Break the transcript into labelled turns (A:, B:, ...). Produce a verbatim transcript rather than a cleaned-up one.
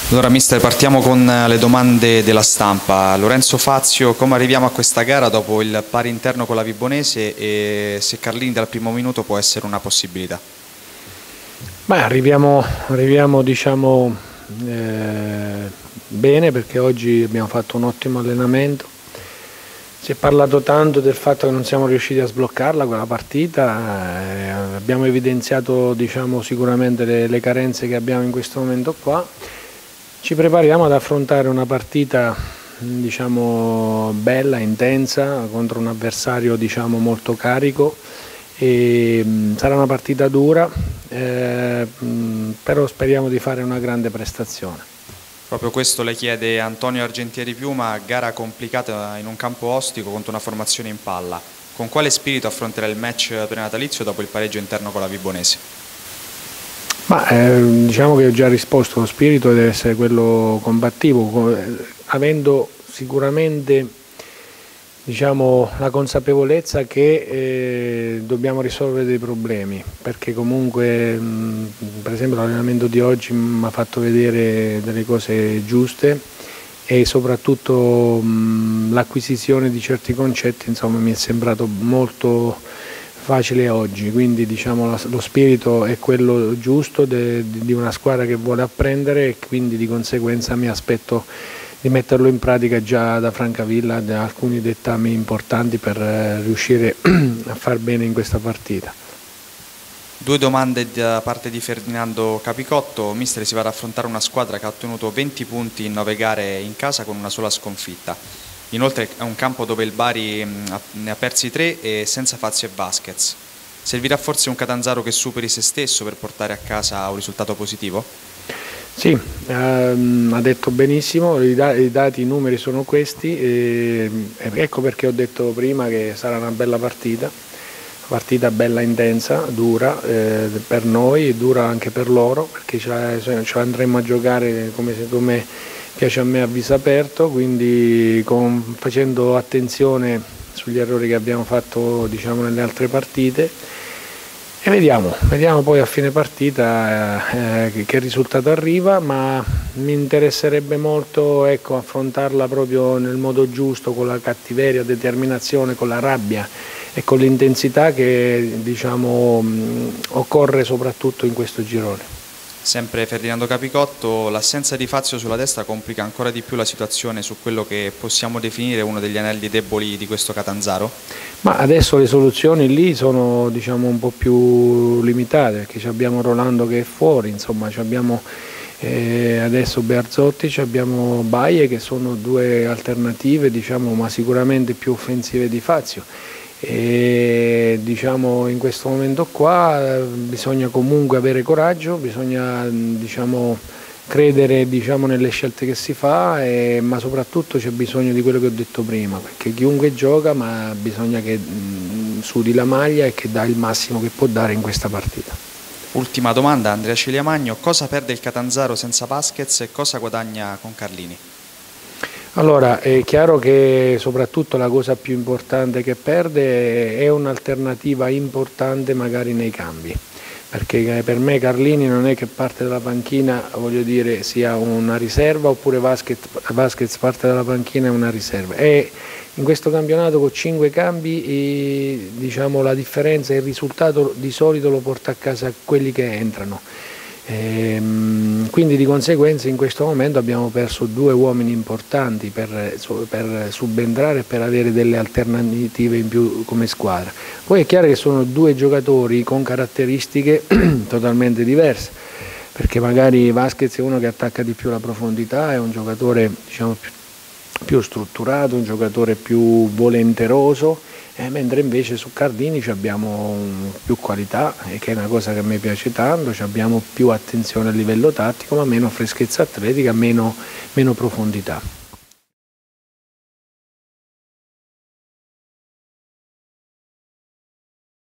A: Allora mister, partiamo con le domande della stampa. Lorenzo Fazio, come arriviamo a questa gara dopo il pari interno con la Vibonese e se Carlini dal primo minuto può essere una possibilità?
B: Beh, arriviamo, arriviamo diciamo, eh, bene, perché oggi abbiamo fatto un ottimo allenamento. Si è parlato tanto del fatto che non siamo riusciti a sbloccarla quella partita, eh, abbiamo evidenziato diciamo, sicuramente le, le carenze che abbiamo in questo momento qua. Ci prepariamo ad affrontare una partita diciamo, bella, intensa, contro un avversario diciamo, molto carico. E, mh, sarà una partita dura, eh, mh, però speriamo di fare una grande prestazione.
A: Proprio questo le chiede Antonio Argentieri Piuma, gara complicata in un campo ostico contro una formazione in palla. Con quale spirito affronterà il match prenatalizio dopo il pareggio interno con la Vibonese?
B: Ma, eh, diciamo che ho già risposto, lo spirito deve essere quello combattivo, avendo sicuramente diciamo, la consapevolezza che eh, dobbiamo risolvere dei problemi, perché comunque mh, per esempio l'allenamento di oggi mi ha fatto vedere delle cose giuste e soprattutto l'acquisizione di certi concetti insomma, mi è sembrato molto facile oggi, quindi diciamo, la, lo spirito è quello giusto de, di una squadra che vuole apprendere e quindi di conseguenza mi aspetto di metterlo in pratica già da Francavilla, da alcuni dettami importanti per eh, riuscire a far bene in questa partita.
A: Due domande da parte di Ferdinando Capicotto. Mister, si va ad affrontare una squadra che ha ottenuto venti punti in nove gare in casa con una sola sconfitta. Inoltre è un campo dove il Bari ne ha persi tre e senza Fazio e Vasquez. Servirà forse un Catanzaro che superi se stesso per portare a casa un risultato positivo?
B: Sì, ehm, ha detto benissimo, i, da i dati, i numeri sono questi, e, e ecco perché ho detto prima che sarà una bella partita, una partita bella intensa, dura eh, per noi e dura anche per loro, perché ce la, ce la andremo a giocare come, come piace a me a viso aperto, quindi con, facendo attenzione sugli errori che abbiamo fatto diciamo, nelle altre partite. E vediamo, vediamo poi a fine partita eh, che risultato arriva, ma mi interesserebbe molto ecco, affrontarla proprio nel modo giusto, con la cattiveria, determinazione, con la rabbia e con l'intensità che diciamo, mh, occorre soprattutto in questo girone.
A: Sempre Ferdinando Capicotto, l'assenza di Fazio sulla destra complica ancora di più la situazione su quello che possiamo definire uno degli anelli deboli di questo Catanzaro?
B: Ma adesso le soluzioni lì sono diciamo, un po' più limitate, perché abbiamo Rolando che è fuori, insomma abbiamo eh, adesso Bearzotti, abbiamo Baie che sono due alternative diciamo, ma sicuramente più offensive di Fazio. E diciamo in questo momento qua bisogna comunque avere coraggio, bisogna diciamo, credere diciamo, nelle scelte che si fa, e, ma soprattutto c'è bisogno di quello che ho detto prima, perché chiunque gioca ma bisogna che mh, sudi la maglia e che dà il massimo che può dare in questa partita.
A: Ultima domanda, Andrea Ciliamagno, cosa perde il Catanzaro senza Vasquez e cosa guadagna con Carlini?
B: Allora, è chiaro che soprattutto la cosa più importante che perde è un'alternativa importante magari nei cambi, perché per me Carlini non è che parte dalla panchina, voglio dire, sia una riserva, oppure Vasquez, Vasquez parte dalla panchina e una riserva. E in questo campionato con cinque cambi eh, diciamo, la differenza e il risultato di solito lo porta a casa quelli che entrano. Ehm, quindi di conseguenza in questo momento abbiamo perso due uomini importanti per, per subentrare e per avere delle alternative in più come squadra. Poi è chiaro che sono due giocatori con caratteristiche totalmente diverse, perché magari Vasquez è uno che attacca di più la profondità, è un giocatore diciamo, più, più strutturato, un giocatore più volenteroso, eh, mentre invece su Carlini abbiamo più qualità, eh, che è una cosa che a me piace tanto, abbiamo più attenzione a livello tattico, ma meno freschezza atletica, meno, meno profondità.